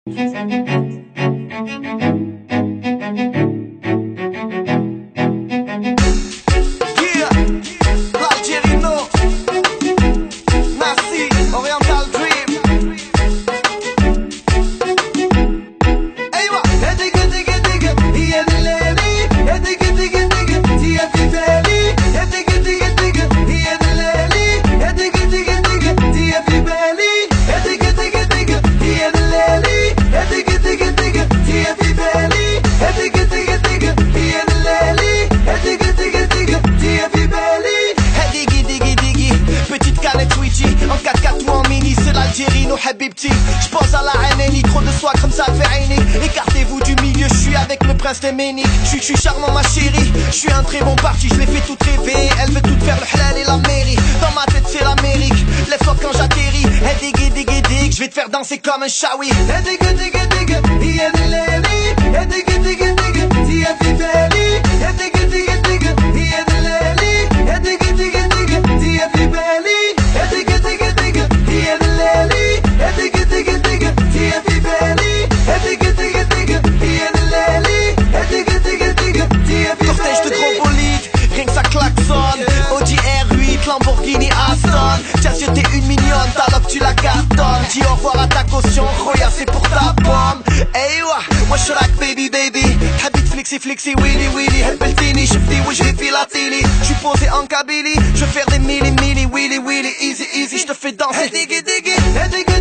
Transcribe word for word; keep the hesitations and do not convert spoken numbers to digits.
J'pense à la haine, trop de soie comme ça fait aîné. Écartez-vous du milieu, je suis avec le prince Téménique. Je suis charmant ma chérie, je suis un très bon parti, je l'ai fait tout rêver. Elle veut tout faire, le halal et la mairie. Dans ma tête c'est l'Amérique, lève-toi quand j'atterris. Hey dig dig dig, je vais te faire danser comme un shawi. Hey dig dig dig, yeah lady. Hey dig dig dig, yeah fibeli. Hey dig dig dig, yeah lady. Hey dig dig dig, yeah fibeli. Hey dig dig dig, yeah lady. Cortège de gros bolides, rien que ça klaxonne. Audi R huit, Lamborghini Aston. Tiens sur t'es une mignonne, t'as que tu la cartonnes. Dis au revoir à ta caution, Roya c'est pour ta pomme. Hey wa, moi je suis like baby baby. Habite flexi flexi, willy willy. Helpeltini, shifty, wujhi filatini. J'suis posé en Kabylie, je veux faire des milli milli, willy willy. Easy easy, j'te fais danser. Hey diggy diggy, hey diggy.